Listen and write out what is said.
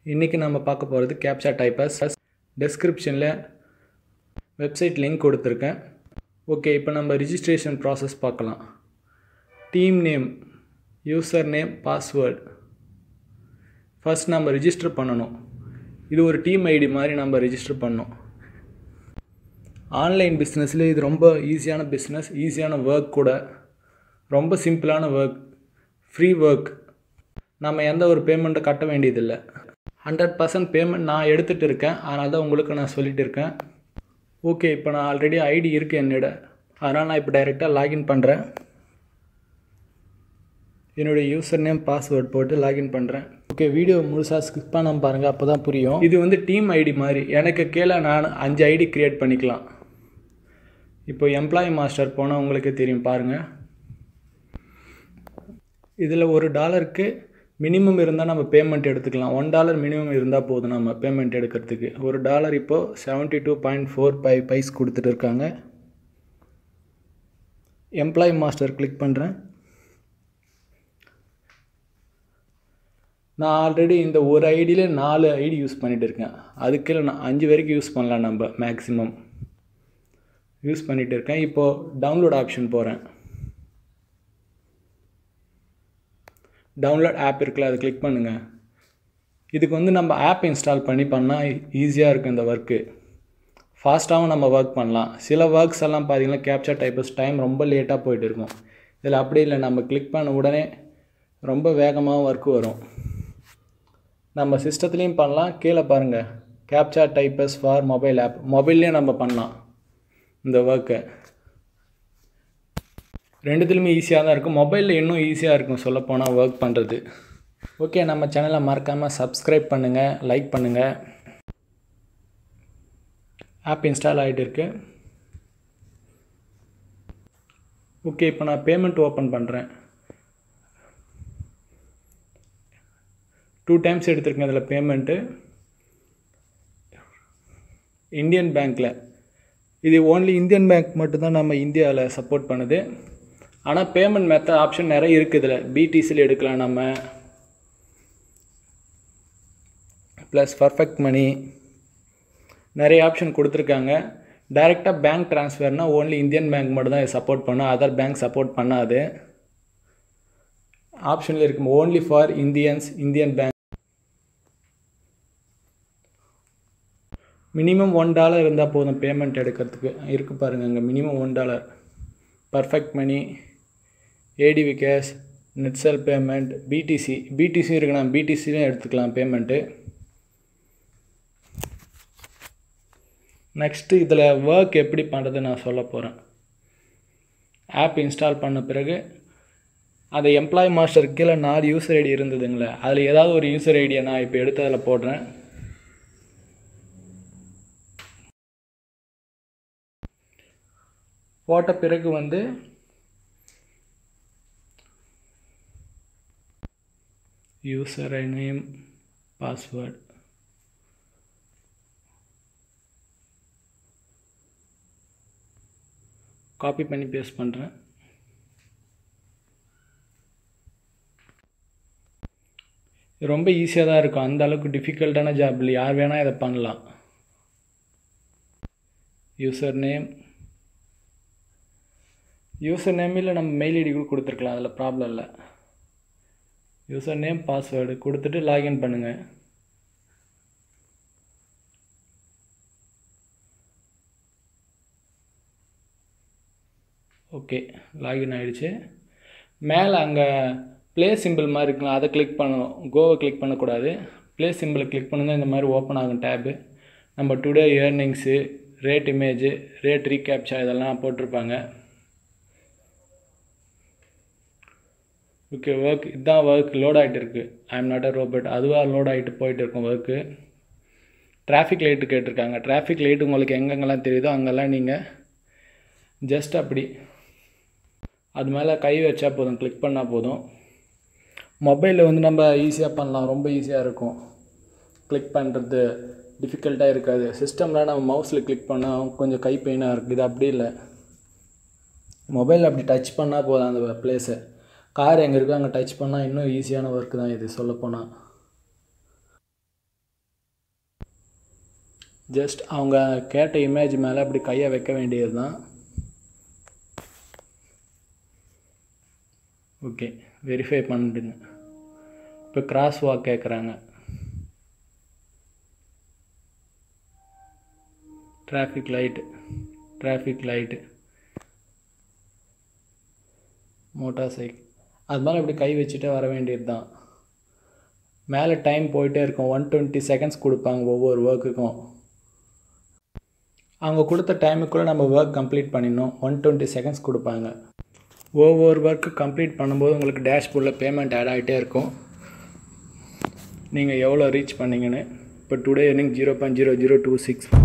இன்றைக்கி நம்ம பார்க்க போகிறது கேப்சா டைப்பர்ஸ். டெஸ்கிரிப்ஷனில் வெப்சைட் லிங்க் கொடுத்துருக்கேன். ஓகே, இப்போ நம்ம ரிஜிஸ்ட்ரேஷன் ப்ராசஸ் பார்க்கலாம். Team name, user name, password first நம்ம ரிஜிஸ்டர் பண்ணணும். இது ஒரு டீம் ஐடி மாதிரி நம்ம ரிஜிஸ்டர் பண்ணணும். ஆன்லைன் பிஸ்னஸில் இது ரொம்ப ஈஸியான பிஸ்னஸ், ஈஸியான ஒர்க் கூட, ரொம்ப சிம்பிளான ஒர்க், ஃப்ரீ ஒர்க். நம்ம எந்த ஒரு பேமெண்ட்டை கட்ட வேண்டியதில்லை. 100% பேமெண்ட் நான் எடுத்துகிட்டு இருக்கேன், அதனால தான் உங்களுக்கு நான் சொல்லிகிட்டு இருக்கேன். ஓகே, இப்போ நான் ஆல்ரெடி ஐடி இருக்குது என்னோட, அதனால் நான் இப்போ டைரெக்டாக லாகின் பண்ணுறேன். என்னுடைய யூசர் நேம் பாஸ்வேர்ட் போட்டு லாகின் பண்ணுறேன். ஓகே, வீடியோ முழுசாக ஸ்கிப் பண்ணாமல் பாருங்கள், அப்போ தான் புரியும். இது வந்து டீம் ஐடி மாதிரி. எனக்கு கீழே நான் 5 ஐடி க்ரியேட் பண்ணிக்கலாம். இப்போ எம்ப்ளாயி மாஸ்டர் போனால் உங்களுக்கே தெரியும் பாருங்கள். இதில் $1 மினிமம் இருந்தால் நம்ம பேமெண்ட் எடுத்துக்கலாம். $1 மினிமம் இருந்தால் போதும் நம்ம பேமெண்ட் எடுக்கிறதுக்கு. $1 இப்போது 72.45 பைஸ் கொடுத்துட்டு இருக்காங்க. எம்ப்ளாயி மாஸ்டர் கிளிக் பண்ணுறேன். நான் ஆல்ரெடி இந்த ஒரு ஐடியில் 4 ஐடி யூஸ் பண்ணிகிட்டு இருக்கேன். அதுக்கு நான் 5 வரைக்கும் யூஸ் பண்ணலாம் நம்ம மேக்ஸிமம் யூஸ் பண்ணிகிட்டு இருக்கேன். இப்போது டவுன்லோட் ஆப்ஷன் போகிறேன். டவுன்லோட் ஆப் இருக்குல்ல, அதை கிளிக் பண்ணுங்கள். இதுக்கு வந்து நம்ம ஆப் இன்ஸ்டால் பண்ணால் ஈஸியாக இருக்கும். இந்த ஒர்க்கு ஃபாஸ்ட்டாகவும் நம்ம ஒர்க் பண்ணலாம். சில ஒர்க்ஸ் எல்லாம் பார்த்திங்கன்னா கேப்சா டைப்பர்ஸ் டைம் ரொம்ப லேட்டாக போயிட்டு இருக்கும். இதில் அப்படி இல்லை, நம்ம கிளிக் பண்ண உடனே ரொம்ப வேகமாக ஒர்க்கு வரும். நம்ம சிஸ்டத்துலேயும் பண்ணலாம். கீழே பாருங்கள், captcha typers for mobile app. மொபைல்லேயும் நம்ம பண்ணலாம் இந்த ஒர்க்கை. ரெண்டுத்துலையுமே ஈஸியாக தான் இருக்கும். மொபைலில் இன்னும் ஈஸியாக இருக்கும் சொல்லப்போனால் ஒர்க் பண்ணுறது. ஓகே, நம்ம சேனலை மறக்காமல் சப்ஸ்கிரைப் பண்ணுங்கள், லைக் பண்ணுங்கள். ஆப் இன்ஸ்டால் ஆகிட்டு இருக்கு. ஓகே, இப்போ நான் பேமெண்ட் ஓப்பன் பண்ணுறேன். 2 டைம்ஸ் எடுத்துருக்கேன் இதில் பேமெண்ட்டு. இந்தியன் பேங்க்கில். இது ஓன்லி இந்தியன் பேங்க் மட்டும்தான் நம்ம இந்தியாவில் சப்போர்ட் பண்ணுது. ஆனால் பேமெண்ட் மெத்தட் ஆப்ஷன் நிறைய இருக்குது இதில். பிடிசியில் எடுக்கலாம் நம்ம, ப்ளஸ் பர்ஃபெக்ட் மணி, நிறைய ஆப்ஷன் கொடுத்துருக்காங்க. டைரெக்டாக பேங்க் ட்ரான்ஸ்ஃபர்னால் ஓன்லி இந்தியன் பேங்க் மட்டும் தான் சப்போர்ட் பண்ணும், அதர் பேங்க் சப்போர்ட் பண்ணாது. ஆப்ஷனில் இருக்கும் only for Indians, Indian bank. Minimum $1 இருந்தால் போதும் பேமெண்ட் எடுக்கிறதுக்கு. இருக்குது பாருங்கள் அங்கே minimum $1. Perfect money, ADV cash, Neteller payment, BTC இருக்குண்ணா, பிடிசிலையும் எடுத்துக்கலாம் பேமெண்ட்டு. நெக்ஸ்ட்டு இதில் ஒர்க் எப்படி பண்ணுறது நான் சொல்ல போகிறேன். ஆப் இன்ஸ்டால் பண்ண பிறகு அதை எம்ப்ளாயி மாஸ்டர் கீழே 4 யூசர் ஐடி இருந்ததுங்களே, அதில் ஏதாவது ஒரு யூசர் ஐடியை நான் இப்போ எடுத்து அதில் போடுறேன். போட்ட பிறகு வந்து யூசர் நேம், பாஸ்வேர்டு, காப்பி பண்ணி பேஸ்ட் பண்ணுறேன். ரொம்ப ஈஸியாக தான் இருக்கும், அந்த அளவுக்கு டிஃபிகல்ட்டான ஜாப் இல்லை, யார் வேணால் இதை பண்ணலாம். யூசர் நேமில் நம்ம மெயில் ஐடி கூட கொடுத்துருக்கலாம், அதில் ப்ராப்ளம் இல்லை. யூசர் நேம், பாஸ்வேர்டு கொடுத்துட்டு லாகின் பண்ணுங்கள். ஓகே, லாகின் ஆகிடுச்சு. மேலே அங்கே ப்ளே சிம்பிள் மாதிரி இருக்கலாம், அதை கிளிக் பண்ணணும். கோவை கிளிக் பண்ணக்கூடாது, ப்ளே சிம்பிளை கிளிக் பண்ணுங்கள். இந்த மாதிரி ஓப்பன் ஆகும் டேபு. நம்ம today earnings, rate image, rate recaptcha இதெல்லாம் போட்டிருப்பாங்க. ஓகே, ஒர்க் இதுதான் ஒர்க் லோட் ஆகிட்டு இருக்குது. I am not a robot, அதுவாக லோட் ஆகிட்டு போயிட்டு இருக்கும் ஒர்க்கு. டிராஃபிக் லைட்டு கேட்டிருக்காங்க. டிராஃபிக் லைட்டு உங்களுக்கு எங்கெங்கெல்லாம் தெரியுதோ அங்கெல்லாம் நீங்கள் ஜஸ்ட் அப்படி அது மேலே கை வச்சா போதும், கிளிக் பண்ணால் போதும். மொபைலில் வந்து நம்ம ஈஸியாக பண்ணலாம், ரொம்ப ஈஸியாக இருக்கும். கிளிக் பண்ணுறது டிஃபிகல்ட்டாக இருக்காது. சிஸ்டமில் நம்ம மவுஸில் கிளிக் பண்ணால் கொஞ்சம் கை பெயினாக இருக்குது. இது அப்படி இல்லை, மொபைலில் அப்படி டச் பண்ணால் போதும் அந்த பிளேஸை. கார் எங்கே இருக்கோ அங்கே டச் பண்ணால் இன்னும் ஈஸியான ஒர்க்கு தான் இது சொல்லப்போனால். ஜஸ்ட் அவங்க கேட்ட இமேஜ் மேலே அப்படி கையை வைக்க வேண்டியது தான். ஓகே, வெரிஃபை பண்ணிடுங்க. இப்போ கிராஸ் வாக் கேட்குறாங்க. டிராஃபிக் லைட்டு, மோட்டார் சைக்கிள், அது மேலே இப்படி கை வச்சுட்டே வர வேண்டியது தான். மேலே டைம் போயிட்டே இருக்கும். 120 செகண்ட்ஸ் கொடுப்பாங்க ஒவ்வொரு ஒர்க்குக்கும். அவங்க கொடுத்த டைமுக்குள்ளே நம்ம ஒர்க் கம்ப்ளீட் பண்ணிடணும். 120 செகண்ட்ஸ் கொடுப்பாங்க. ஒவ்வொரு ஒர்க்கு கம்ப்ளீட் பண்ணும்போது உங்களுக்கு டேஷ்போர்டில் பேமெண்ட் ஆட் ஆகிட்டே இருக்கும். நீங்கள் எவ்வளோ ரீச் பண்ணிங்கன்னு. இப்போ டுடே earning 0.0026